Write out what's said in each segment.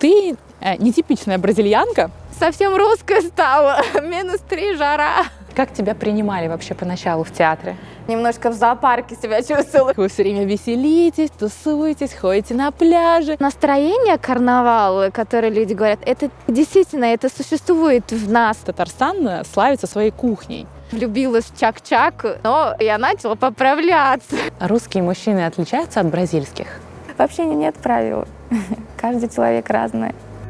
Ты нетипичная бразильянка. Совсем русская стала, -3, жара. Как тебя принимали вообще поначалу в театре? Немножко в зоопарке себя чувствовала. Вы все время веселитесь, тусуетесь, ходите на пляже. Настроение карнавала, которое люди говорят, это действительно, это существует в нас. Татарстан славится своей кухней. Влюбилась в чак-чак, но я начала поправляться. Русские мужчины отличаются от бразильских? Вообще нет правил. Каждый человек разный.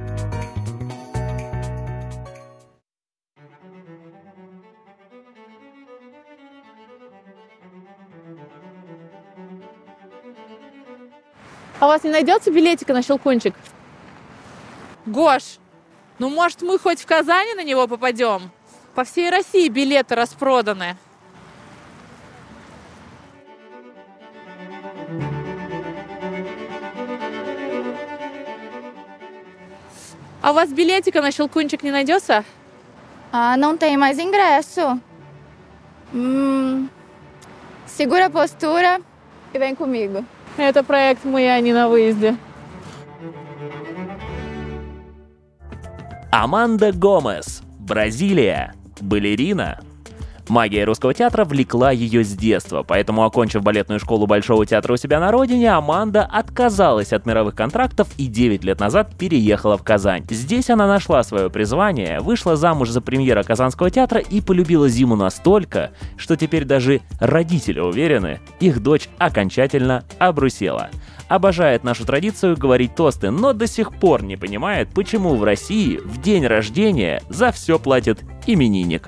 А у вас не найдется билетика на Щелкунчик? Гош, ну может мы хоть в Казани на него попадем? По всей России билеты распроданы. А у вас билетика на Щелкунчик не найдется? Não tem mais ingresso. Segura a postura e vem comigo. Это проект «Мы, а не на выезде». Аманда Гомес, Бразилия, балерина. Магия русского театра влекла ее с детства, поэтому, окончив балетную школу Большого театра у себя на родине, Аманда отказалась от мировых контрактов и 9 лет назад переехала в Казань. Здесь она нашла свое призвание, вышла замуж за премьера Казанского театра и полюбила зиму настолько, что теперь даже родители уверены, их дочь окончательно обрусела. Обожает нашу традицию говорить тосты, но до сих пор не понимает, почему в России в день рождения за все платит именинник.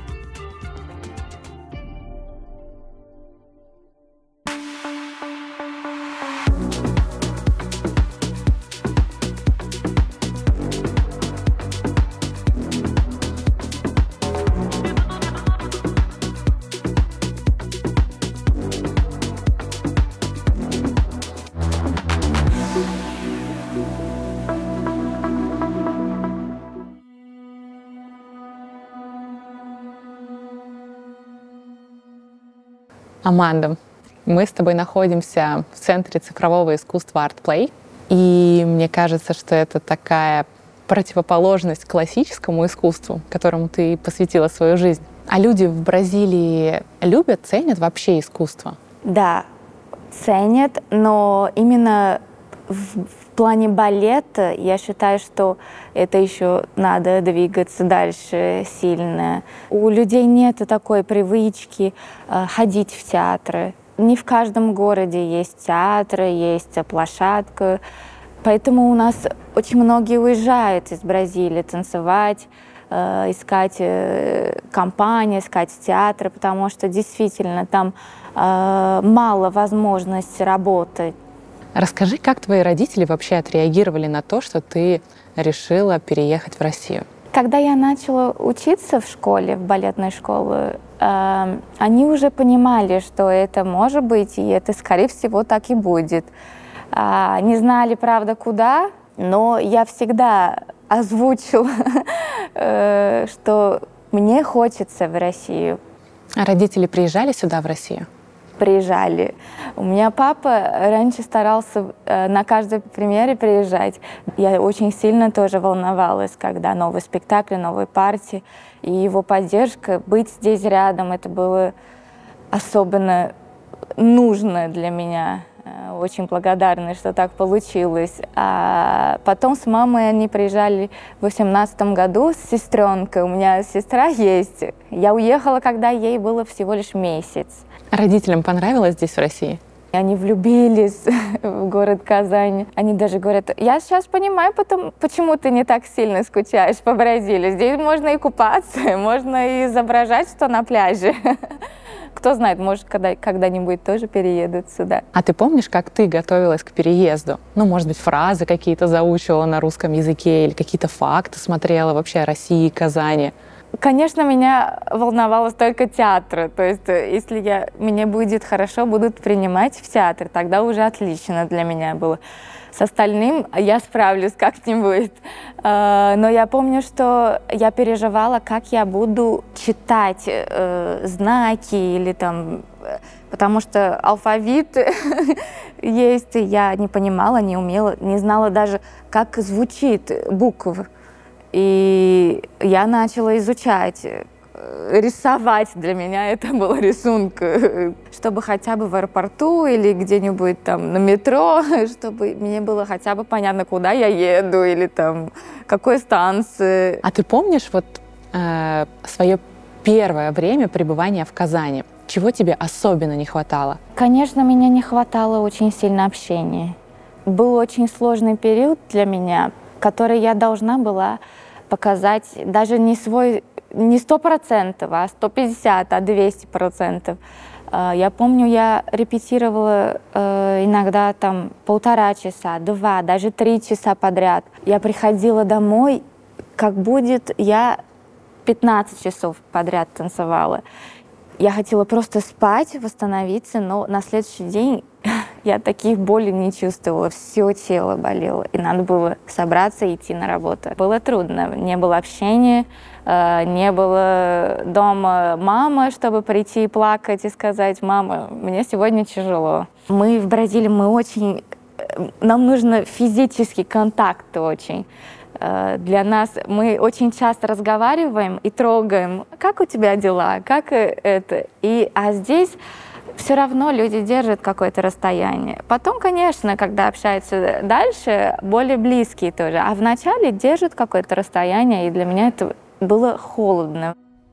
Аманда, мы с тобой находимся в Центре цифрового искусства ArtPlay, и мне кажется, что это такая противоположность классическому искусству, которому ты посвятила свою жизнь. А люди в Бразилии любят, ценят вообще искусство? Да, ценят, но именно в плане балета я считаю, что это еще надо двигаться дальше сильно. У людей нет такой привычки ходить в театры. Не в каждом городе есть театры, есть площадка. Поэтому у нас очень многие уезжают из Бразилии танцевать, искать компании, искать театры, потому что действительно там мало возможностей работать. Расскажи, как твои родители вообще отреагировали на то, что ты решила переехать в Россию? Когда я начала учиться в школе, в балетной школе, они уже понимали, что это может быть, и это, скорее всего, так и будет. Не знали, правда, куда, но я всегда озвучила, что мне хочется в Россию. А родители приезжали сюда, в Россию? Приезжали. У меня папа раньше старался на каждой премьере приезжать. Я очень сильно тоже волновалась, когда новый спектакль, новые партии. И его поддержка, быть здесь рядом, это было особенно нужно для меня. Очень благодарна, что так получилось. А потом с мамой они приезжали в 2018 году с сестренкой. У меня сестра есть. Я уехала, когда ей было всего лишь месяц. Родителям понравилось здесь, в России? Они влюбились в город Казань. Они даже говорят, я сейчас понимаю, почему ты не так сильно скучаешь по Бразилии. Здесь можно и купаться, можно и изображать, что на пляже. Кто знает, может, когда-нибудь тоже переедут сюда. А ты помнишь, как ты готовилась к переезду? Ну, может быть, фразы какие-то заучивала на русском языке или какие-то факты смотрела вообще о России, Казани? Конечно, меня волновало только театр. То есть, если мне будет хорошо, будут принимать в театр, тогда уже отлично для меня было. С остальным я справлюсь как-нибудь. Но я помню, что я переживала, как я буду читать знаки или там потому что алфавит есть, я не понимала, не умела, не знала даже, как звучит буква. И я начала изучать, рисовать. Для меня это был рисунок, чтобы хотя бы в аэропорту или где-нибудь там на метро, чтобы мне было хотя бы понятно, куда я еду или там какой станции. А ты помнишь вот свое первое время пребывания в Казани? Чего тебе особенно не хватало? Конечно, мне не хватало очень сильно общения. Был очень сложный период для меня, который я должна была показать даже не 100%, а 150, а 200%. Я помню, я репетировала иногда там 1,5 часа, 2, даже 3 часа подряд. Я приходила домой, как будет я 15 часов подряд танцевала. Я хотела просто спать, восстановиться, но на следующий день я таких болей не чувствовала, все тело болело, и надо было собраться и идти на работу. Было трудно, не было общения, не было дома мамы, чтобы прийти и плакать и сказать: «Мама, мне сегодня тяжело». Мы в Бразилии, нам нужно физический контакт очень. Для нас мы очень часто разговариваем и трогаем: как у тебя дела, как это. А здесь все равно люди держат какое-то расстояние. Потом, конечно, когда общаются дальше, более близкие тоже. А вначале держат какое-то расстояние, и для меня это было холодно.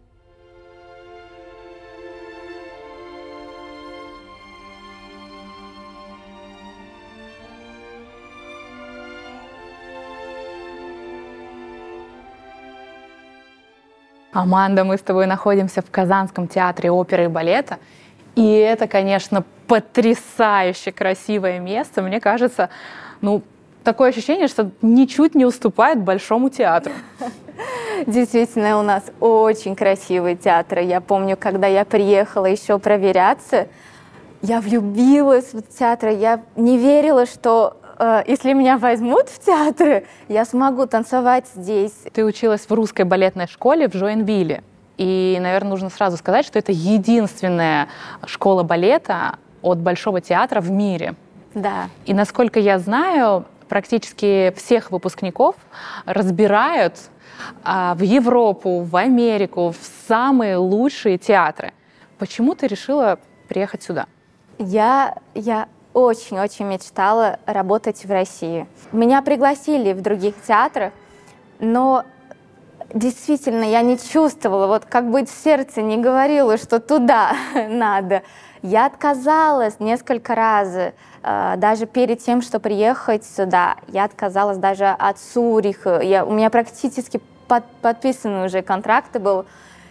Аманда, мы с тобой находимся в Казанском театре оперы и балета. И это, конечно, потрясающе красивое место. Мне кажется, такое ощущение, что ничуть не уступает Большому театру. Действительно, у нас очень красивый театр. Я помню, когда я приехала еще проверяться, я влюбилась в театр. Я не верила, что если меня возьмут в театр, я смогу танцевать здесь. Ты училась в русской балетной школе в Жоинвилле. И, наверное, нужно сразу сказать, что это единственная школа балета от Большого театра в мире. Да. И, насколько я знаю, практически всех выпускников разбирают в Европу, в Америку, в самые лучшие театры. Почему ты решила приехать сюда? Я очень-очень мечтала работать в России. Меня пригласили в других театрах, но действительно я не чувствовала, вот как бы сердце не говорило, что туда надо. Я отказалась несколько раз, даже перед тем, что приехать сюда. Я отказалась даже от Цюриха. У меня практически подписан уже контракт был.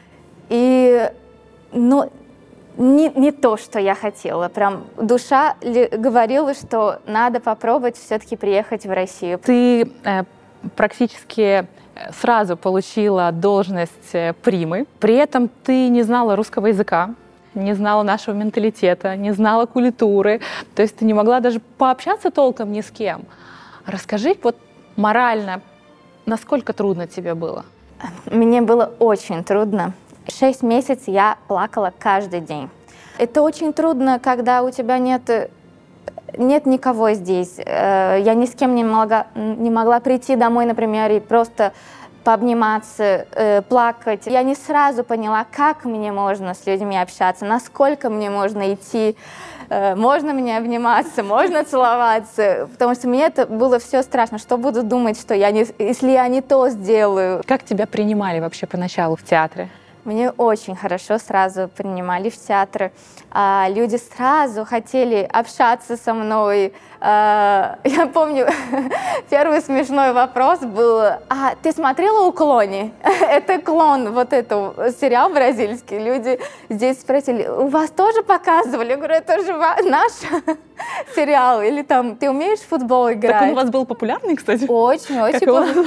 Не то, что я хотела. Прям душа говорила, что надо попробовать все-таки приехать в Россию. Ты практически сразу получила должность примы. При этом ты не знала русского языка, не знала нашего менталитета, не знала культуры. То есть ты не могла даже пообщаться толком ни с кем. Расскажи вот морально, насколько трудно тебе было? Мне было очень трудно. 6 месяцев я плакала каждый день. Это очень трудно, когда у тебя нет никого здесь. Я ни с кем не могла прийти домой, например, и просто пообниматься, плакать. Я не сразу поняла, как мне можно с людьми общаться, насколько мне можно идти, можно мне обниматься, можно целоваться. Потому что мне это было все страшно. Что буду думать, если я не то сделаю? Как тебя принимали вообще поначалу в театре? Мне очень хорошо сразу принимали в театр. Люди сразу хотели общаться со мной. Я помню, первый смешной вопрос был: «А ты смотрела «Уклони»?» Это «Клон», вот это сериал бразильский. Люди здесь спросили: «У вас тоже показывали?» Я говорю: «Это же наш сериал». Или там: «Ты умеешь в футбол играть?» Так он у вас был популярный, кстати? Очень популярный.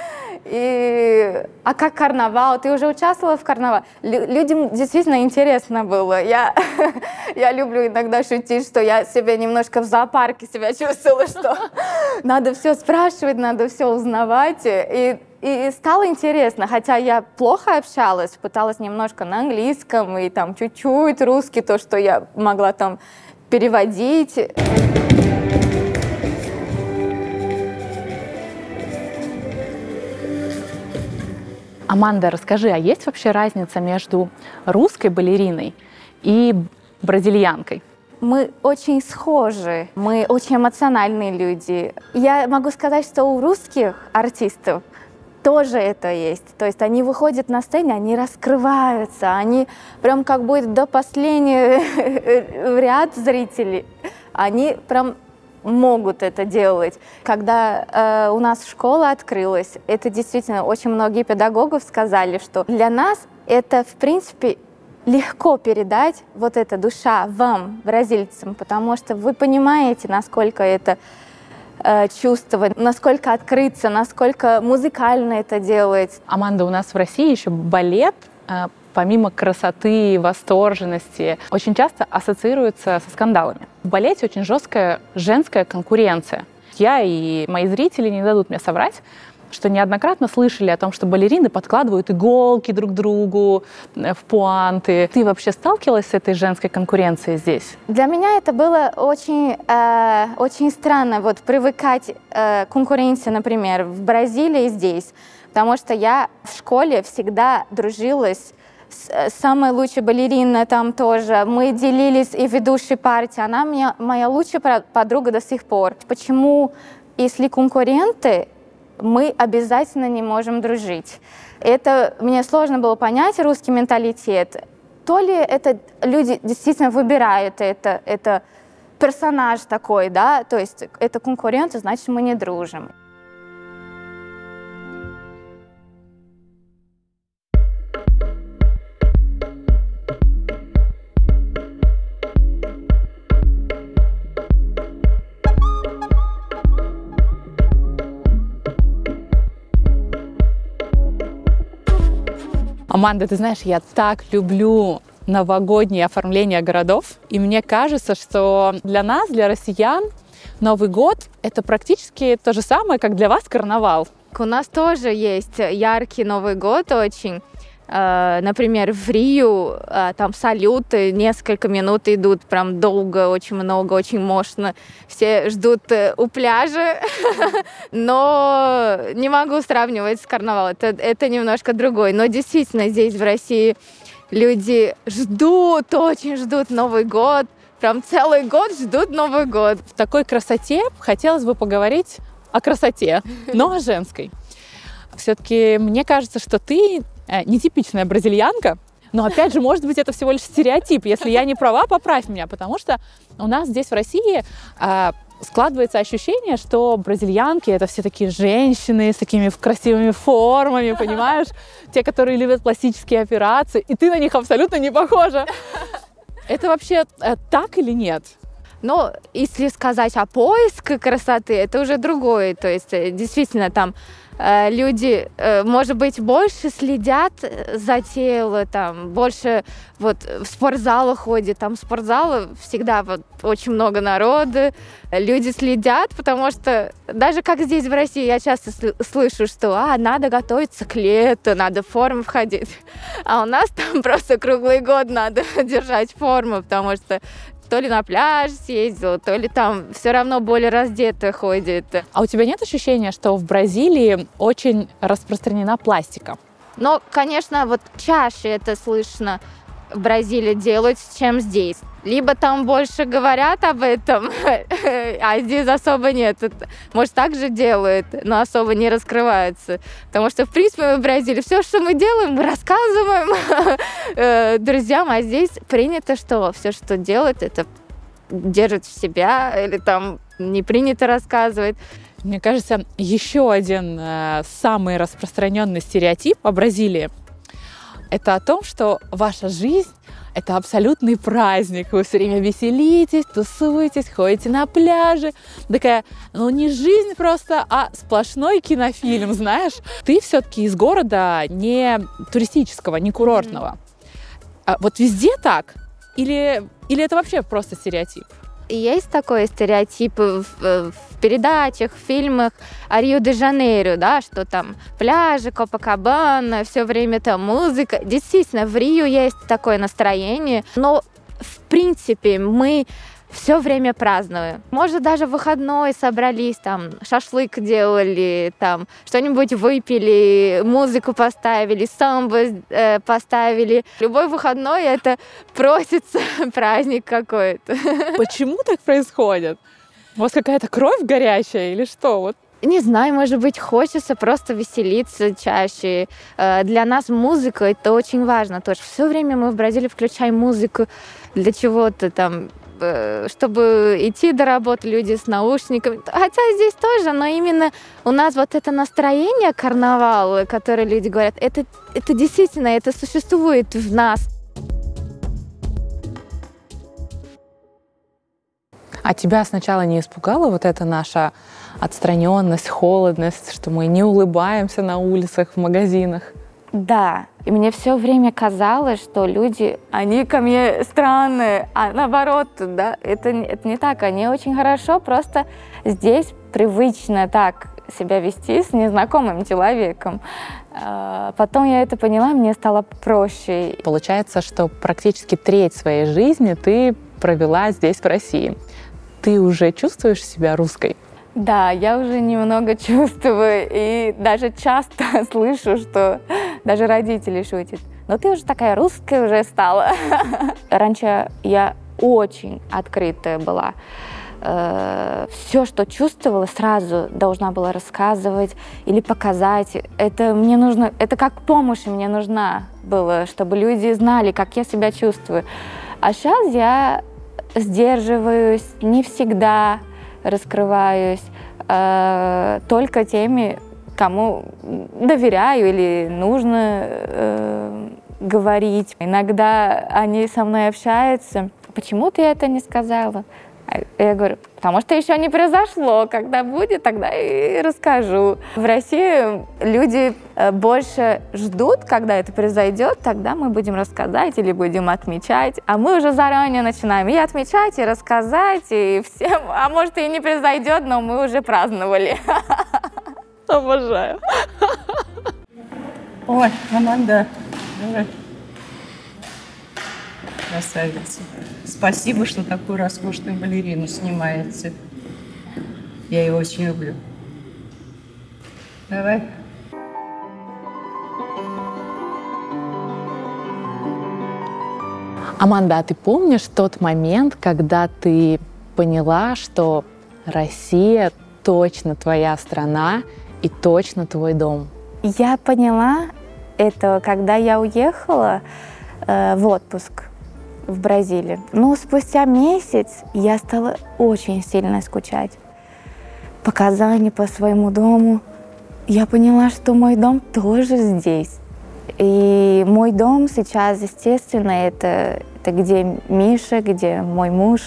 А как карнавал? Ты уже участвовала в карнавале? Людям действительно интересно было. Я люблю иногда шутить, что я себя немножко в зоопарке себя чувствовала, что надо все спрашивать, надо все узнавать. И И стало интересно, хотя я плохо общалась, пыталась немножко на английском и там чуть-чуть русский, то, что я могла там переводить. Аманда, расскажи, а есть вообще разница между русской балериной и бразильянкой? Мы очень схожи, мы очень эмоциональные люди. Я могу сказать, что у русских артистов тоже это есть. То есть они выходят на сцене, они раскрываются, они прям как будет до последнего ряд зрителей. Они прям могут это делать. Когда у нас школа открылась, это действительно очень многие педагогов сказали, что для нас это, в принципе, легко передать вот эта душа вам, бразильцам, потому что вы понимаете, насколько это чувствовать, насколько открыться, насколько музыкально это делать. Аманда, у нас в России еще балет, помимо красоты, восторженности, очень часто ассоциируется со скандалами. В балете очень жесткая женская конкуренция. Я и мои зрители не дадут мне соврать, что неоднократно слышали о том, что балерины подкладывают иголки друг другу в пуанты. Ты вообще сталкивалась с этой женской конкуренцией здесь? Для меня это было очень странно, вот привыкать к конкуренции, например, в Бразилии и здесь, потому что я в школе всегда дружилась с самой лучшей балериной там тоже. Мы делились и ведущей партией. Она моя лучшая подруга до сих пор. Почему, если конкуренты, мы обязательно не можем дружить? Это мне сложно было понять, русский менталитет. То ли это люди действительно выбирают это персонаж такой, да, то есть это конкуренты, значит, мы не дружим. Аманда, ты знаешь, я так люблю новогоднее оформление городов, и мне кажется, что для нас, для россиян, Новый год — это практически то же самое, как для вас карнавал. У нас тоже есть яркий Новый год очень. Например, в Рио там салюты несколько минут идут, прям долго, очень много, очень мощно. Все ждут у пляжа, но не могу сравнивать с карнавалом, это немножко другой. Но действительно, здесь в России люди ждут, очень ждут Новый год, прям целый год ждут Новый год. В такой красоте хотелось бы поговорить о красоте, но о женской. Все-таки мне кажется, что ты нетипичная бразильянка, но, опять же, может быть, это всего лишь стереотип. Если я не права, поправь меня, потому что у нас здесь, в России, складывается ощущение, что бразильянки — это все такие женщины с такими красивыми формами, понимаешь? Те, которые любят пластические операции, и ты на них абсолютно не похожа. Это вообще так или нет? Но если сказать о поиске красоты, это уже другое. То есть, действительно, там люди, может быть, больше следят за телом, там, больше вот в спортзалы ходят, там спортзалы всегда вот очень много народа, люди следят, потому что даже как здесь в России я часто слышу, что надо готовиться к лету, надо в форму входить, а у нас там просто круглый год надо держать форму, потому что то ли на пляж съездил, то ли там все равно более раздето ходит. А у тебя нет ощущения, что в Бразилии очень распространена пластика? Но, конечно, вот чаще это слышно в Бразилии делать, чем здесь. Либо там больше говорят об этом, а здесь особо нет. Может, так же делают, но особо не раскрываются. Потому что, в принципе, в Бразилии все, что мы делаем, мы рассказываем друзьям, а здесь принято, что все, что делают, это держат в себя или там не принято рассказывать. Мне кажется, еще один самый распространенный стереотип о Бразилии — это о том, что ваша жизнь — это абсолютный праздник. Вы все время веселитесь, тусуетесь, ходите на пляже. Такая, не жизнь просто, а сплошной кинофильм, знаешь. Ты все-таки из города не туристического, не курортного. А вот везде так? Или это вообще просто стереотип? Есть такой стереотип в передачах, в фильмах о Рио-де-Жанейро, да, что там пляжи, Копакабана, все время там музыка. Действительно, в Рио есть такое настроение, но в принципе мы все время празднуем. Может, даже в выходной собрались, там, шашлык делали, там, что-нибудь выпили, музыку поставили, самбо поставили. Любой выходной это просится праздник какой-то. Почему так происходит? У вас какая-то кровь горячая или что? Вот. Не знаю, может быть, хочется просто веселиться чаще. Для нас музыка это очень важно тоже. Все время мы в Бразилии включаем музыку для чего-то там, чтобы идти до работы, люди с наушниками. Хотя здесь тоже, но именно у нас вот это настроение карнавала, которое люди говорят, это действительно, это существует в нас. А тебя сначала не испугала вот эта наша отстраненность, холодность, что мы не улыбаемся на улицах, в магазинах? Да, и мне все время казалось, что люди, они ко мне странные, а наоборот, да, это не так, они очень хорошо, просто здесь привычно так себя вести с незнакомым человеком. Потом я это поняла, мне стало проще. Получается, что практически треть своей жизни ты провела здесь, в России. Ты уже чувствуешь себя русской? Да, я уже немного чувствую и даже часто слышу, что даже родители шутят. Но ты уже такая русская уже стала. Раньше я очень открытая была. Все, что чувствовала, сразу должна была рассказывать или показать. Это мне нужно, это как помощь мне нужна была, чтобы люди знали, как я себя чувствую. А сейчас я сдерживаюсь, не всегда раскрываюсь, только теми, кому доверяю или нужно говорить. Иногда они со мной общаются. Почему ты это не сказала? Я говорю, потому что еще не произошло. Когда будет, тогда и расскажу. В России люди больше ждут, когда это произойдет, тогда мы будем рассказать или будем отмечать. А мы уже заранее начинаем и отмечать, и рассказать, и всем. А может, и не произойдет, но мы уже праздновали. Обожаю. Ой, Аманда, давай. Красавица. Спасибо, что такую роскошную балерину снимаете. Я ее очень люблю. Давай. Аманда, а ты помнишь тот момент, когда ты поняла, что Россия точно твоя страна и точно твой дом? Я поняла это, когда я уехала в отпуск в Бразилию. Но спустя месяц я стала очень сильно скучать. По Казани, по своему дому. Я поняла, что мой дом тоже здесь. И мой дом сейчас, естественно, это где Миша, где мой муж.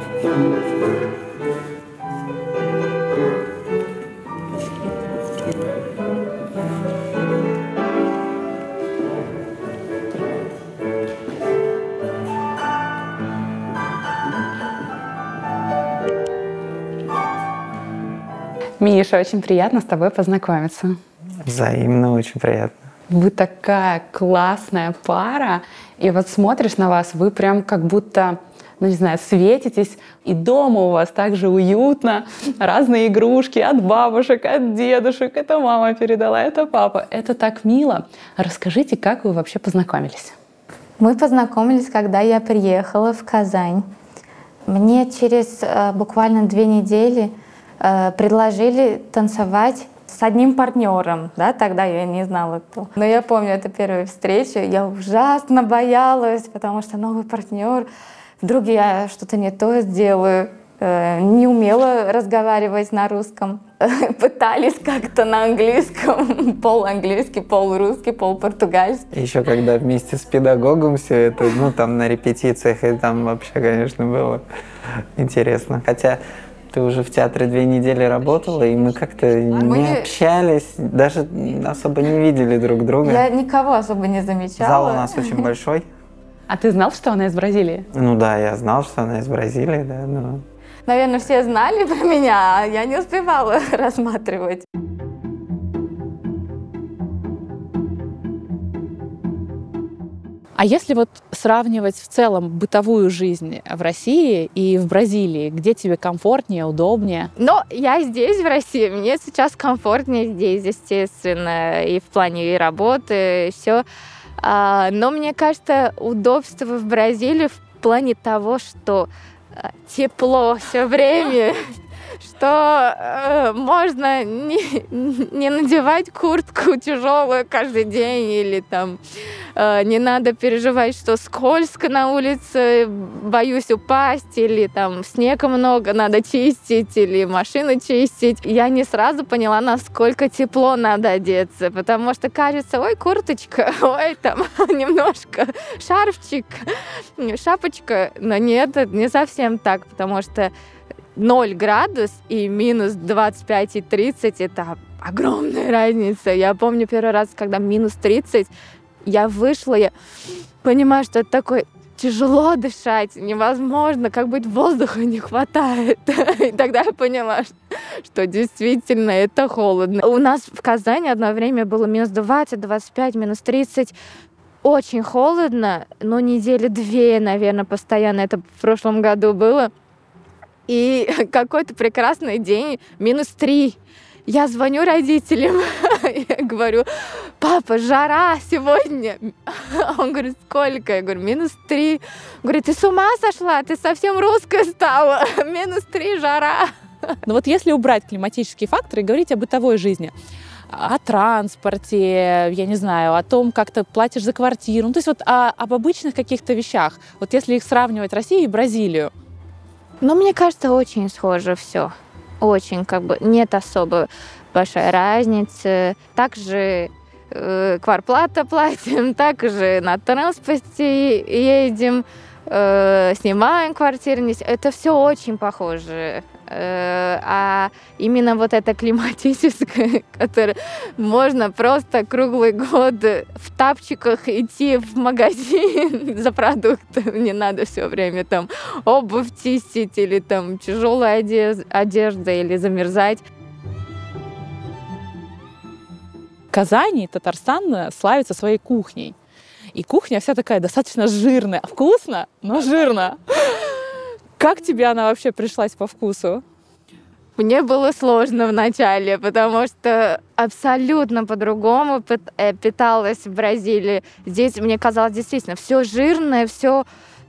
Миша, очень приятно с тобой познакомиться. Взаимно, очень приятно. Вы такая классная пара, и вот смотришь на вас, вы прям как будто, ну не знаю, светитесь, и дома у вас также уютно, разные игрушки от бабушек, от дедушек, это мама передала, это папа, это так мило. Расскажите, как вы вообще познакомились? Мы познакомились, когда я приехала в Казань. Мне через буквально 2 недели предложили танцевать с одним партнером, да, тогда я не знала, кто. Но я помню эту первую встречу, я ужасно боялась, потому что новый партнер, вдруг я что-то не то сделаю, не умела разговаривать на русском. Пытались как-то на английском, пол-английский, пол-русский, пол-португальский. Еще когда вместе с педагогом все это, ну там на репетициях, и там вообще, конечно, было интересно. Хотя ты уже в театре 2 недели работала, и мы как-то не общались, даже особо не видели друг друга. Я никого особо не замечала. Зал у нас очень большой. А ты знал, что она из Бразилии? Ну да, я знал, что она из Бразилии, да, но... Наверное, все знали про меня, а я не успевала рассматривать. А если вот сравнивать в целом бытовую жизнь в России и в Бразилии, где тебе комфортнее, удобнее? Но я здесь, в России, мне сейчас комфортнее здесь, естественно, и в плане и работы, и все. Но мне кажется, удобство в Бразилии в плане того, что тепло все время, что можно не надевать куртку тяжелую каждый день или там не надо переживать, что скользко на улице, боюсь упасть, или там снега много, надо чистить, или машину чистить. Я не сразу поняла, насколько тепло надо одеться, потому что кажется, ой, курточка, ой, там немножко шарфчик, шапочка. Но нет, это не совсем так, потому что 0 градус и минус 25 и 30 — это огромная разница. Я помню первый раз, когда минус 30, я вышла, я понимаю, что это такое тяжело дышать, невозможно, как быть воздуха не хватает. И тогда я поняла, что действительно это холодно. У нас в Казани одно время было минус 20, 25, минус 30. Очень холодно, но недели 2, наверное, постоянно. Это в прошлом году было. И какой-то прекрасный день, минус 3. Я звоню родителям, я говорю, папа, жара сегодня. Он говорит, сколько? Я говорю, минус 3. Говорит, ты с ума сошла? Ты совсем русская стала. Минус 3, жара. Но вот если убрать климатические факторы и говорить о бытовой жизни, о транспорте, я не знаю, о том, как ты платишь за квартиру, ну, то есть вот об обычных каких-то вещах, вот если их сравнивать Россию и Бразилию. Но мне кажется, очень схоже все. Очень, нет особо большой разницы. Также квартплата платим, также на транспорте едем, снимаем квартиру. Это все очень похоже. А именно вот это климатическое, которое можно просто круглый год в тапчиках идти в магазин за продуктами, не надо все время там обувь чистить или там тяжелая одежда или замерзать. Казань и Татарстан славятся своей кухней. И кухня вся такая достаточно жирная. Вкусно, но жирно. Как тебе она вообще пришлась по вкусу? Мне было сложно вначале, потому что абсолютно по-другому питалась в Бразилии. Здесь мне казалось действительно все жирное, все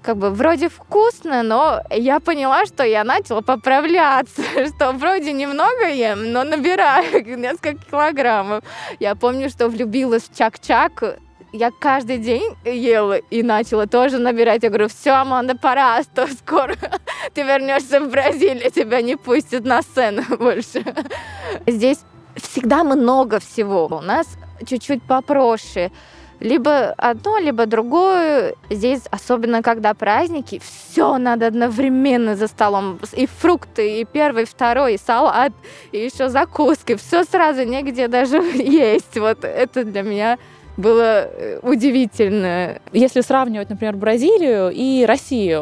вроде вкусно, но я поняла, что я начала поправляться, что вроде немного ем, но набираю несколько килограммов. Я помню, что влюбилась в чак-чак. Я каждый день ела и начала тоже набирать. Я говорю, все, Аманда, пора, а то скоро ты вернешься в Бразилию, тебя не пустят на сцену больше. Здесь всегда много всего. У нас чуть-чуть попроще. Либо одно, либо другое. Здесь, особенно когда праздники, все надо одновременно за столом. И фрукты, и первый, и второй, и салат, и еще закуски. Все сразу, негде даже есть. Вот это для меня было удивительно. Если сравнивать, например, Бразилию и Россию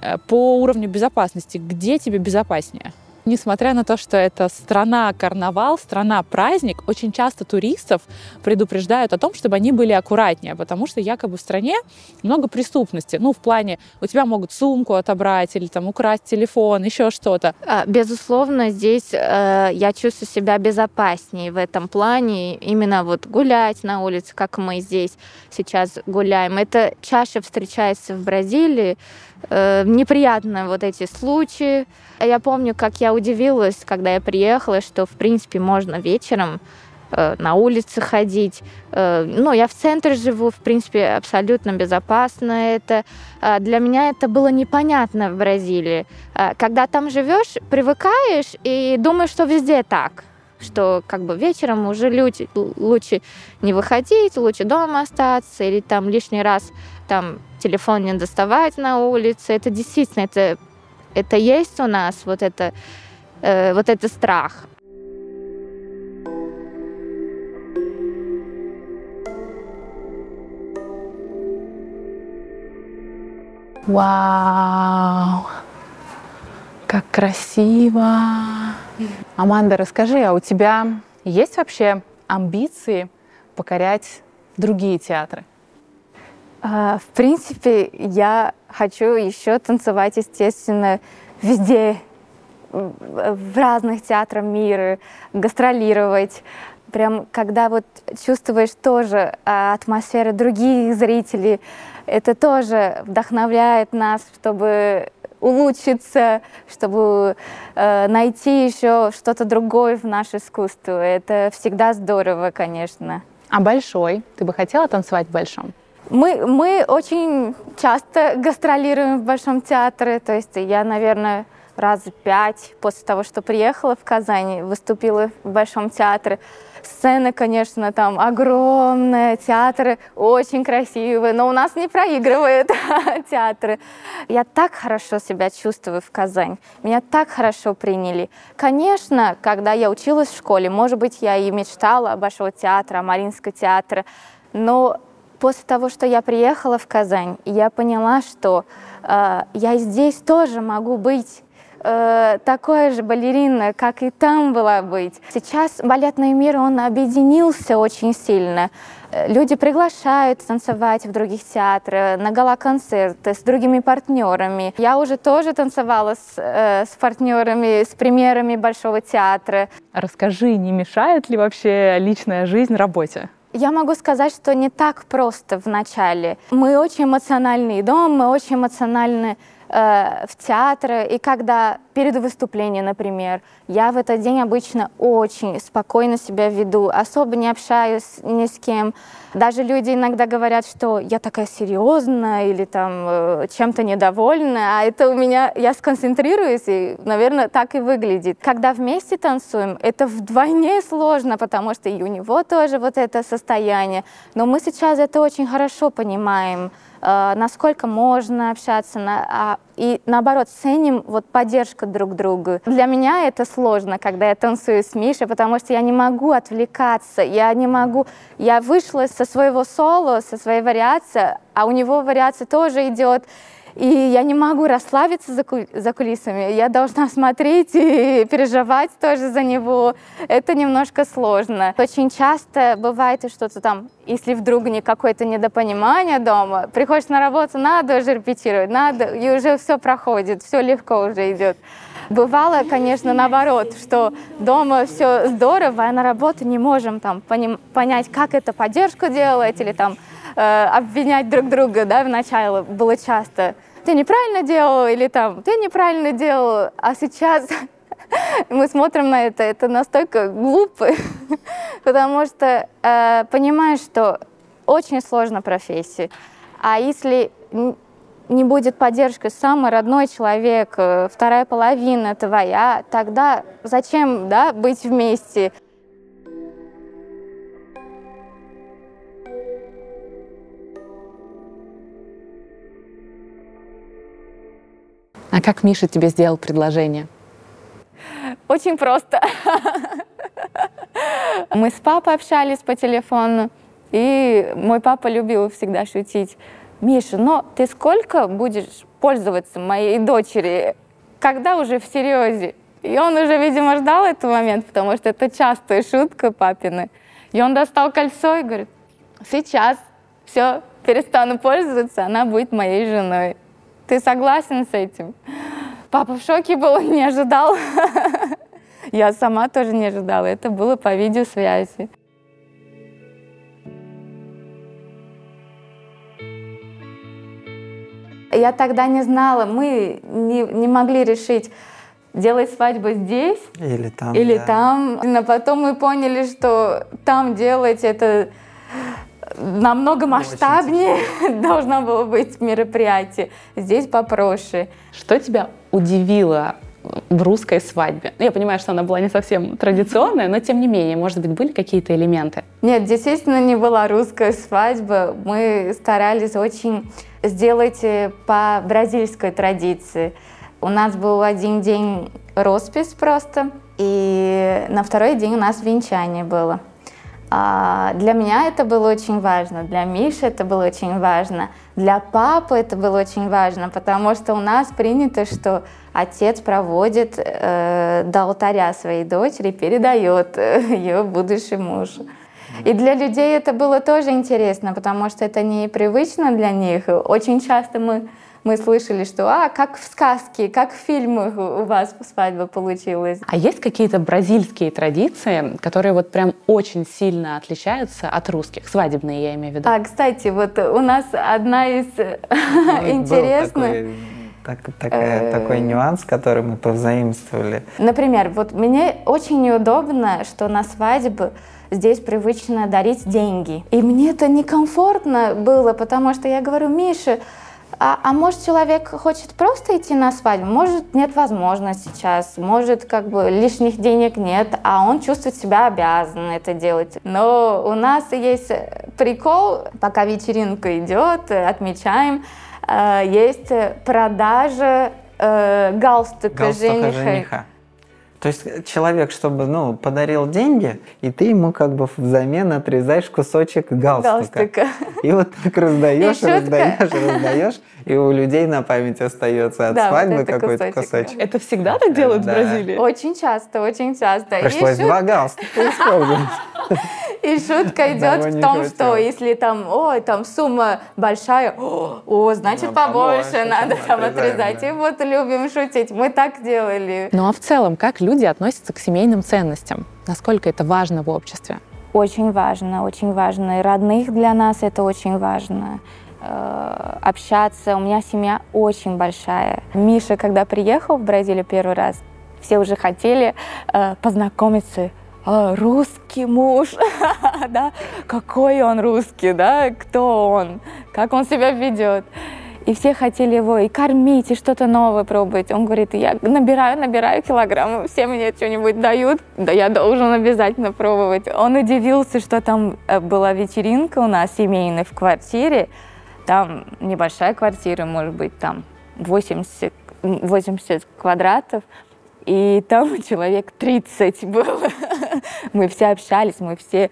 по уровню безопасности, где тебе безопаснее? Несмотря на то, что это страна-карнавал, страна-праздник, очень часто туристов предупреждают о том, чтобы они были аккуратнее, потому что якобы в стране много преступности. Ну, в плане, у тебя могут сумку отобрать или там украсть телефон, еще что-то. Безусловно, здесь я чувствую себя безопаснее в этом плане. Именно вот гулять на улице, как мы здесь сейчас гуляем. Это чаще встречается в Бразилии. Неприятно вот эти случаи. Я помню, как я удивилась, когда я приехала, что, в принципе, можно вечером на улице ходить. Ну, я в центре живу, в принципе, абсолютно безопасно это. Для меня это было непонятно в Бразилии. Когда там живешь, привыкаешь и думаешь, что везде так. Что вечером уже лучше не выходить, лучше дома остаться, или там лишний раз там телефон не доставать на улице. Это действительно, это есть у нас, вот это страх. Вау! Как красиво! Аманда, расскажи, а у тебя есть вообще амбиции покорять другие театры? В принципе, я хочу еще танцевать, естественно, везде, в разных театрах мира, гастролировать. Прям когда вот чувствуешь тоже атмосферу других зрителей, это тоже вдохновляет нас, чтобы улучшиться, чтобы найти еще что-то другое в наше искусство. Это всегда здорово, конечно. А большой? Ты бы хотела танцевать в большом? Мы очень часто гастролируем в Большом театре, то есть я, наверное, раз 5 после того, что приехала в Казань, выступила в Большом театре. Сцена, конечно, там огромная, театры очень красивые, но у нас не проигрывают театры. Я так хорошо себя чувствую в Казани, меня так хорошо приняли. Конечно, когда я училась в школе, может быть, я и мечтала о Большом театре, о Мариинском театре, но после того, что я приехала в Казань, я поняла, что я здесь тоже могу быть такой же балерина, как и там была быть. Сейчас балетный мир, он объединился очень сильно. Люди приглашают танцевать в других театрах, на гала-концерты с другими партнерами. Я уже тоже танцевала с партнерами, с премьерами Большого театра. Расскажи, не мешает ли вообще личная жизнь работе? Я могу сказать, что не так просто в начале. Мы очень эмоциональный дом, мы очень эмоциональны в театре, и когда перед выступлением, например, я в этот день обычно очень спокойно себя веду, особо не общаюсь ни с кем. Даже люди иногда говорят, что я такая серьезная или там чем-то недовольна, а это у меня, я сконцентрируюсь, и, наверное, так и выглядит. Когда вместе танцуем, это вдвойне сложно, потому что и у него тоже вот это состояние. Но мы сейчас это очень хорошо понимаем, насколько можно общаться, и наоборот ценим вот поддержку друг друга. Для меня это сложно, когда я танцую с Мишей, потому что я не могу отвлекаться, я вышла со своего соло, со своей вариации, а у него вариация тоже идет. И я не могу расслабиться за кулисами, я должна смотреть и переживать тоже за него. Это немножко сложно. Очень часто бывает что-то там, если вдруг какое-то недопонимание дома, приходишь на работу, надо уже репетировать, надо, и уже все проходит, все легко уже идет. Бывало, конечно, наоборот, что дома все здорово, а на работу не можем там понять, как это поддержку делать или там обвинять друг друга, да, вначале было часто. Ты неправильно делал или там, ты неправильно делал, а сейчас мы смотрим на это настолько глупо, потому что понимаешь, что очень сложная профессия, а если не будет поддержки самый родной человек, вторая половина твоя, тогда зачем, да, быть вместе? А как Миша тебе сделал предложение? Очень просто. Мы с папой общались по телефону, и мой папа любил всегда шутить. Миша, но ты сколько будешь пользоваться моей дочерью, когда уже всерьез? И он уже, видимо, ждал этот момент, потому что это частая шутка папины. И он достал кольцо и говорит, сейчас все, перестану пользоваться, она будет моей женой. Ты согласен с этим? Папа в шоке был, не ожидал. Я сама тоже не ожидала. Это было по видеосвязи. Я тогда не знала, мы не могли решить, делать свадьбу здесь или там. Да. Там. Но потом мы поняли, что там делать это намного масштабнее должно было быть мероприятие. Здесь попроще. Что тебя удивило в русской свадьбе? Я понимаю, что она была не совсем традиционная, но тем не менее, может быть, были какие-то элементы? Нет, действительно не была русская свадьба. Мы старались очень сделать по бразильской традиции. У нас был один день роспись просто, и на второй день у нас венчание было. Для меня это было очень важно, для Миши это было очень важно, для папы это было очень важно, потому что у нас принято, что отец проводит до алтаря своей дочери, передает ее будущий муж. И для людей это было тоже интересно, потому что это непривычно для них. Очень часто мы слышали, что как в сказке, как в фильмах у вас свадьба получилась. А есть какие-то бразильские традиции, которые вот прям очень сильно отличаются от русских? Свадебные, я имею в виду. Кстати, вот у нас одна из интересных... Такой нюанс, который мы повзаимствовали. Например, вот мне очень неудобно, что на свадьбу здесь привычно дарить деньги. И мне это некомфортно было, потому что я говорю: Миша, а может, человек хочет просто идти на свадьбу, может, нет возможности сейчас, может, как бы лишних денег нет, а он чувствует себя обязан это делать. Но у нас есть прикол, пока вечеринка идет, отмечаем, есть продажа галстука жениха. То есть человек, чтобы подарил деньги, и ты ему как бы взамен отрезаешь кусочек галстука. И вот так раздаешь, и у людей на память остается от свадьбы вот какой-то кусочек. Это всегда так делают в Бразилии? Очень часто, очень часто. Пришлось 2 галстука использовать. И шутка идет в том, что если там сумма большая, значит побольше надо там отрезать. И вот любим шутить, мы так делали. Ну а в целом, как люди относятся к семейным ценностям? Насколько это важно в обществе? Очень важно, очень важно. И родных для нас это очень важно. Общаться. У меня семья очень большая. Миша, когда приехал в Бразилию первый раз, все уже хотели познакомиться. Русский муж, да? Какой он русский, да? Кто он? Как он себя ведет? И все хотели его и кормить, и что-то новое пробовать. Он говорит: я набираю килограммы, все мне что-нибудь дают, да я должен обязательно пробовать. Он удивился, что там была вечеринка у нас семейная в квартире. Там небольшая квартира, может быть, там 80 квадратов. И там человек 30 было. Мы все общались, мы все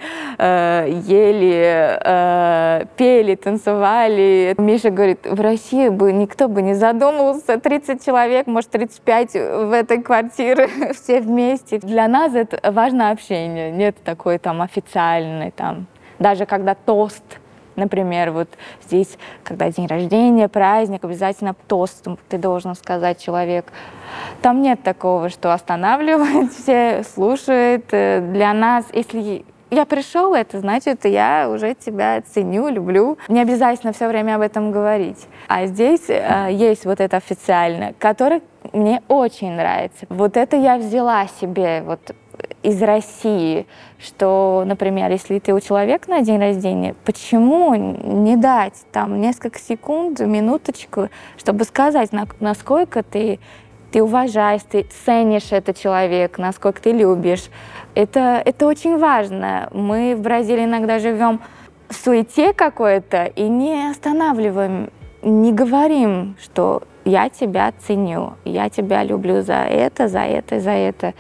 ели, пели, танцевали. Миша говорит: в России бы никто бы не задумывался. 30 человек, может, 35 в этой квартире, все вместе. Для нас это важно общение. Нет такой там официальной, там, даже когда тост. Например, вот здесь, когда день рождения, праздник, обязательно тост ты должен сказать человек. Там нет такого, что останавливают, все слушают. Для нас, если я пришел, это значит, я уже тебя ценю, люблю. Не обязательно все время об этом говорить. А здесь есть вот это официальное, которое мне очень нравится. Вот это я взяла себе вот из России, что, например, если ты у человека на день рождения, почему не дать там несколько секунд, минуточку, чтобы сказать, насколько ты уважаешь, ты ценишь этот человек, насколько ты любишь. Это очень важно. Мы в Бразилии иногда живем в суете какой-то и не останавливаем, не говорим, что я тебя ценю, я тебя люблю за это, за это, за это.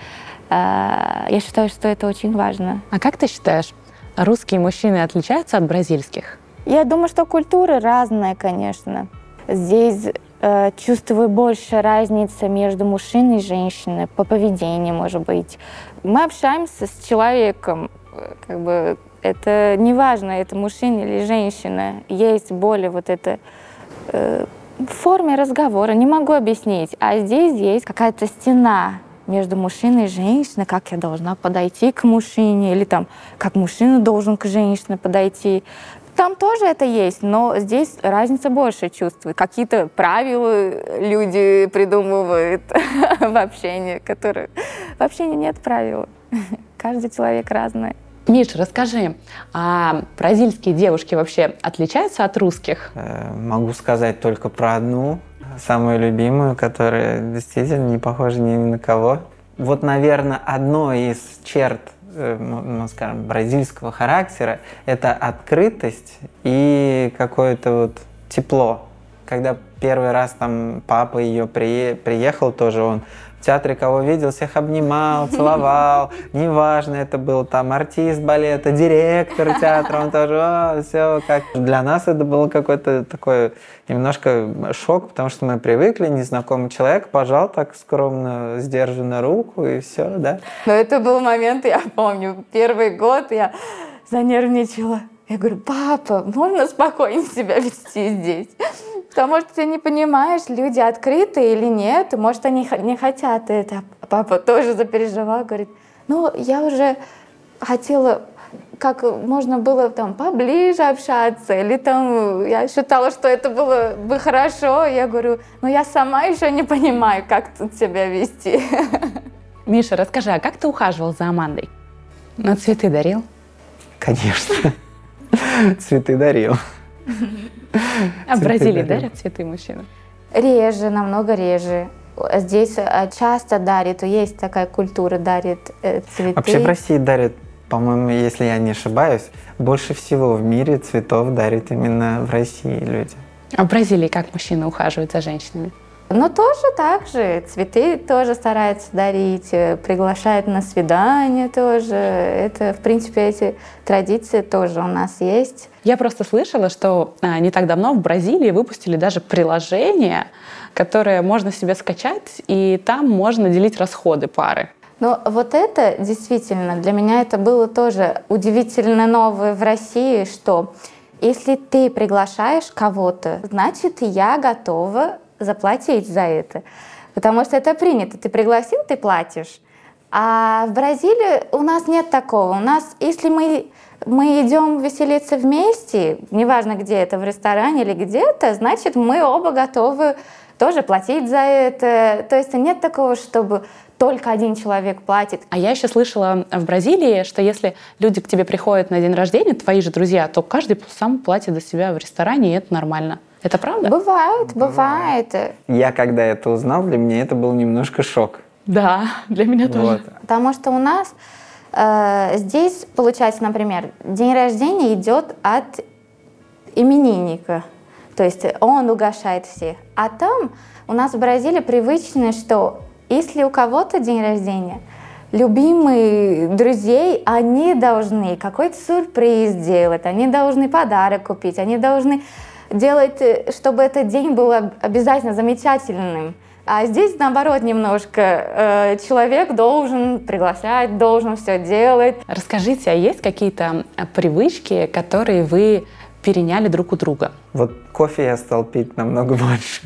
Я считаю, что это очень важно. А как ты считаешь, русские мужчины отличаются от бразильских? Я думаю, что культуры разные, конечно. Здесь чувствую больше разницы между мужчиной и женщиной, по поведению, может быть. Мы общаемся с человеком, как бы это не важно, это мужчина или женщина. Есть более вот это в форме разговора, не могу объяснить. А здесь есть какая-то стена между мужчиной и женщиной, как я должна подойти к мужчине, или там, как мужчина должен к женщине подойти. Там тоже это есть, но здесь разница больше чувствует. Какие-то правила люди придумывают в общении, которые... В общении нет правил. Каждый человек разный. Миш, расскажи, а бразильские девушки вообще отличаются от русских? Могу сказать только про одну, самую любимую, которая действительно не похожа ни на кого. Вот, наверное, одной из черт, скажем, бразильского характера — это открытость и какое-то вот тепло, когда первый раз там папа ее приехал, тоже он в театре кого видел, всех обнимал, целовал, неважно, это был там артист балета, директор театра, он тоже, все как. Для нас это было какой-то такой немножко шок, потому что мы привыкли, незнакомый человек пожал так скромно, сдержанно руку, и все, да. Но это был момент, я помню, первый год я занервничала. Я говорю: папа, можно спокойно себя вести здесь? Потому что ты не понимаешь, люди открыты или нет, может, они не хотят это. Папа тоже запереживал, говорит: ну, я уже хотела, как можно было там поближе общаться, или там я считала, что это было бы хорошо. Я говорю: ну, я сама еще не понимаю, как тут себя вести. Миша, расскажи, а как ты ухаживал за Амандой? Ну, цветы дарил? Конечно. Цветы дарил. А в Бразилии дарят цветы мужчинам? Реже, намного реже. Здесь часто дарят, есть такая культура, дарит цветы. Вообще в России дарят, по-моему, если я не ошибаюсь, больше всего в мире цветов дарят именно в России люди. А в Бразилии как мужчины ухаживают за женщинами? Но тоже так же. Цветы тоже стараются дарить, приглашают на свидание тоже. Это, в принципе, эти традиции тоже у нас есть. Я просто слышала, что не так давно в Бразилии выпустили даже приложение, которое можно себе скачать, и там можно делить расходы пары. Но вот это действительно, для меня это было тоже удивительно новое в России, что если ты приглашаешь кого-то, значит, я готова заплатить за это. Потому что это принято. Ты пригласил, ты платишь. А в Бразилии у нас нет такого. У нас, если мы идем веселиться вместе, неважно где это, в ресторане или где-то, значит, мы оба готовы тоже платить за это. То есть нет такого, чтобы только один человек платит. А я еще слышала в Бразилии, что если люди к тебе приходят на день рождения, твои же друзья, то каждый сам платит за себя в ресторане, и это нормально. Это правда? Бывает. Я когда это узнал, для меня это был немножко шок. Да, для меня тоже. Потому что у нас здесь, получается, например, день рождения идет от именинника. То есть он угощает всех. А там у нас в Бразилии привычно, что если у кого-то день рождения, любимые друзей, они должны какой-то сюрприз делать, они должны подарок купить, они должны делать, чтобы этот день был обязательно замечательным. А здесь, наоборот, немножко человек должен приглашать, должен все делать. Расскажите, а есть какие-то привычки, которые вы переняли друг у друга? Вот кофе я стал пить намного больше.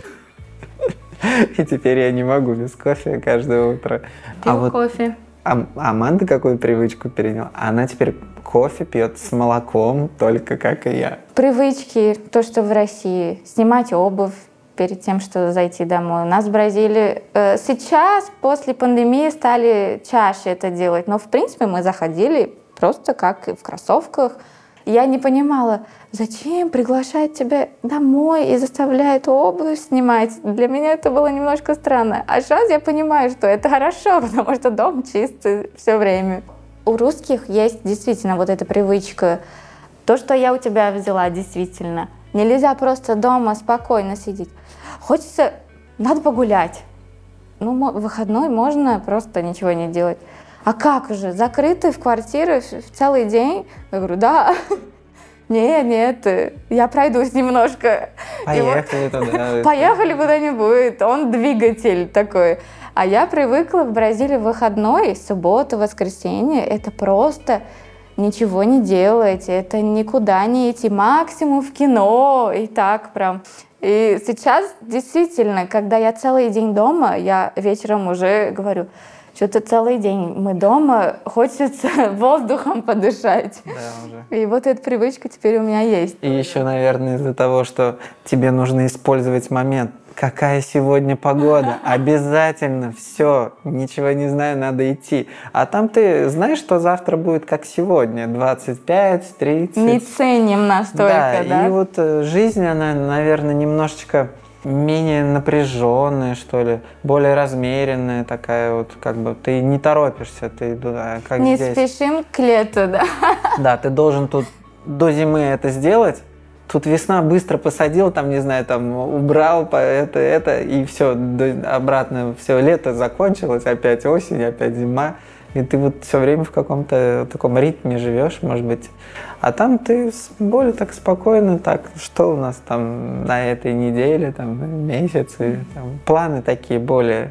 И теперь я не могу без кофе каждое утро. Пью кофе. Аманда какую привычку переняла? Она теперь кофе пьет с молоком, только как и я. Привычки, то, что в России. Снимать обувь перед тем, что зайти домой. У нас в Бразилии сейчас, после пандемии, стали чаще это делать. Но, в принципе, мы заходили просто как и в кроссовках. Я не понимала, зачем приглашать тебя домой и заставляет обувь снимать. Для меня это было немножко странно. А сейчас я понимаю, что это хорошо, потому что дом чистый все время. У русских есть действительно вот эта привычка. То, что я у тебя взяла, действительно. Нельзя просто дома спокойно сидеть. Хочется, надо погулять. Ну, в выходной можно просто ничего не делать. А как же, закрыты в квартире в целый день? Я говорю: да. Нет, я пройдусь немножко. Поехали туда. Поехали куда-нибудь. Он двигатель такой. А я привыкла в Бразилии в выходной, субботу, воскресенье. Это просто ничего не делать, это никуда не идти, максимум в кино и так прям. И сейчас действительно, когда я целый день дома, я вечером уже говорю: что-то целый день мы дома, хочется воздухом подышать. Да, уже. И вот эта привычка теперь у меня есть. И еще, наверное, из-за того, что тебе нужно использовать момент. Какая сегодня погода? Обязательно, все, ничего не знаю, надо идти. А там ты знаешь, что завтра будет как сегодня, 25, 30. Не ценим настолько, да? И вот жизнь, она, наверное, немножечко менее напряженная, что ли, более размеренная такая вот, как бы ты не торопишься, ты как не здесь. спешим к лету, да? Да, ты должен тут до зимы это сделать, Тут весна, быстро посадил, там, не знаю, там, убрал это, и все, обратно, все, лето закончилось, опять осень, опять зима. И ты вот все время в каком-то таком ритме живешь, может быть. А там ты более так спокойно, так, что у нас там на этой неделе, там, месяце, там, планы такие более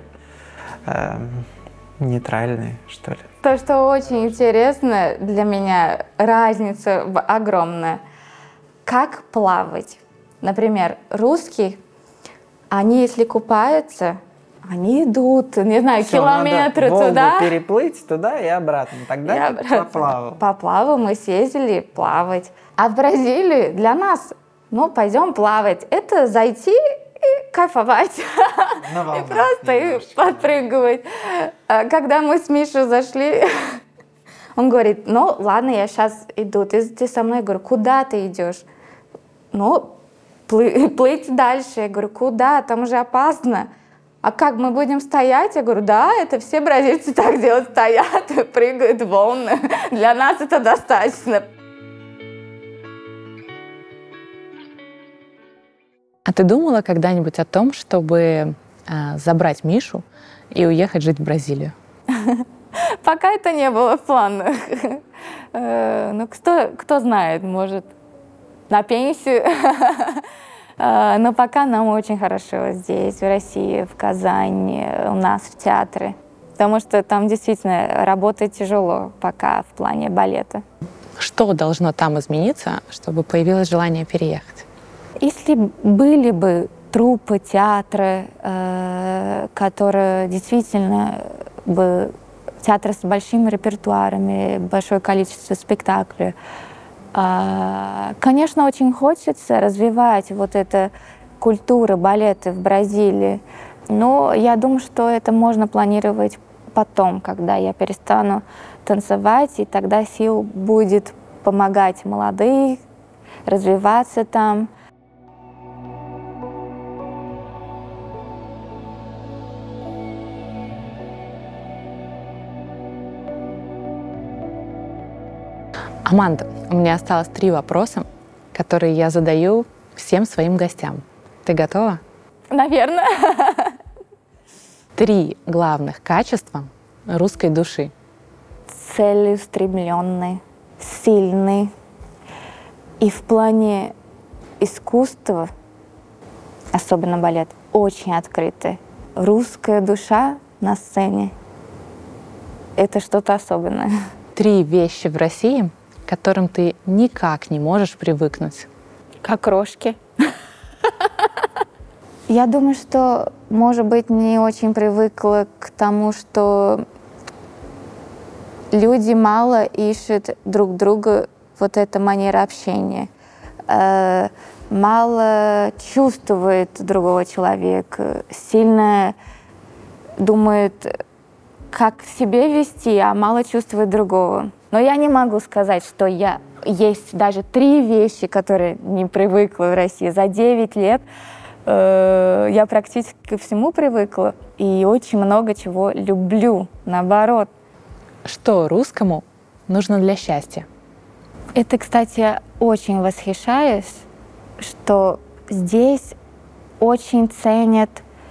нейтральные, что ли. То, что очень интересно для меня, разница огромная. Как плавать? Например, русские, они если купаются, они идут, не знаю, Всё, километры надо туда. Волгу переплыть туда и обратно. Тогда ты поплавал. Поплавал, мы съездили плавать. А в Бразилии для нас, ну, пойдем плавать, это зайти и кайфовать. И просто подпрыгивать. Когда мы с Мишей зашли, он говорит, ну, ладно, я сейчас иду, ты со мной. Я говорю, куда ты идешь? Ну, плыть дальше. Я говорю, куда? Там уже опасно. А как, мы будем стоять? Я говорю, да, это все бразильцы так делают, стоят, прыгают волны. Для нас это достаточно. А ты думала когда-нибудь о том, чтобы забрать Мишу и уехать жить в Бразилию? Пока это не было в планах. Ну, кто знает, может, на пенсию. Но пока нам очень хорошо здесь, в России, в Казани, у нас в театре. Потому что там действительно работать тяжело пока в плане балета. Что должно там измениться, чтобы появилось желание переехать? Если были бы труппы, театры, которые действительно бы театры с большими репертуарами, большое количество спектаклей, конечно, очень хочется развивать вот эту культуру балета в Бразилии, но я думаю, что это можно планировать потом, когда я перестану танцевать, и тогда сил будет помогать молодым развиваться там. Аманда, у меня осталось 3 вопроса, которые я задаю всем своим гостям. Ты готова? Наверное. 3 главных качества русской души. Целеустремленный, сильный. И в плане искусства, особенно балет, очень открытый. Русская душа на сцене — это что-то особенное. 3 вещи в России, к которым ты никак не можешь привыкнуть. Как крошки. Я думаю, что, может быть, не очень привыкла к тому, что люди мало ищут друг друга, вот эта манера общения. Мало чувствует другого человека, сильно думает, как себе вести, а мало чувствует другого. Но я не могу сказать, что есть даже 3 вещи, которые не привыкла в России. За 9 лет я практически ко всему привыкла и очень много чего люблю, наоборот. Что русскому нужно для счастья? Это, кстати, я очень восхищаюсь, что здесь очень ценят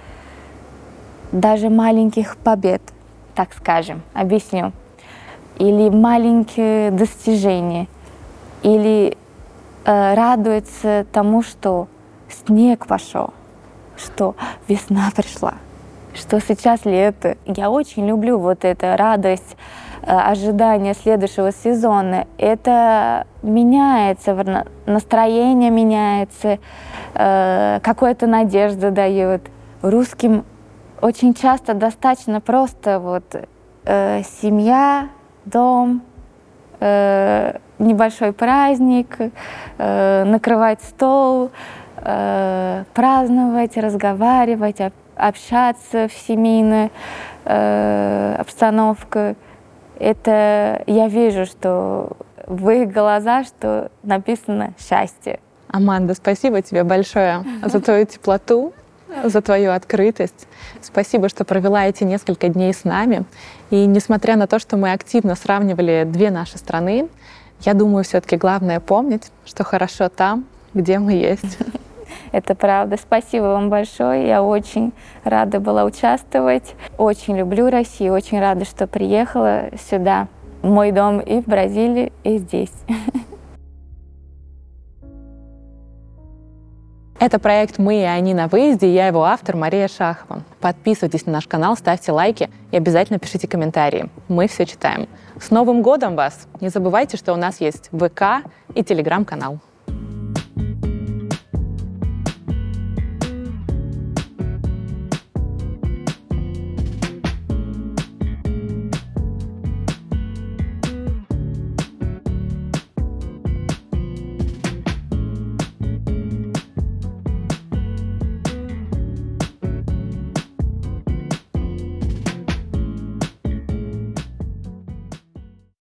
даже маленьких побед, так скажем. Объясню. Или маленькие достижения, или радуется тому, что снег пошел, что весна пришла, что сейчас лето. Я очень люблю вот эту радость, ожидание следующего сезона. Это меняется, настроение меняется, какую-то надежду дает. Русским очень часто достаточно просто вот семья, дом, небольшой праздник, накрывать стол, праздновать, разговаривать, общаться в семейной обстановке. Это я вижу, что в их глазах, что написано «счастье». Аманда, спасибо тебе большое за твою теплоту, за твою открытость. Спасибо, что провела эти несколько дней с нами. И несмотря на то, что мы активно сравнивали 2 наши страны, я думаю, все-таки главное помнить, что хорошо там, где мы есть. Это правда. Спасибо вам большое. Я очень рада была участвовать. Очень люблю Россию. Очень рада, что приехала сюда. Мой дом и в Бразилии, и здесь. Это проект «Мы и они на выезде», и я его автор Мария Шахова. Подписывайтесь на наш канал, ставьте лайки и обязательно пишите комментарии. Мы все читаем. С Новым годом вас! Не забывайте, что у нас есть ВК и Телеграм-канал.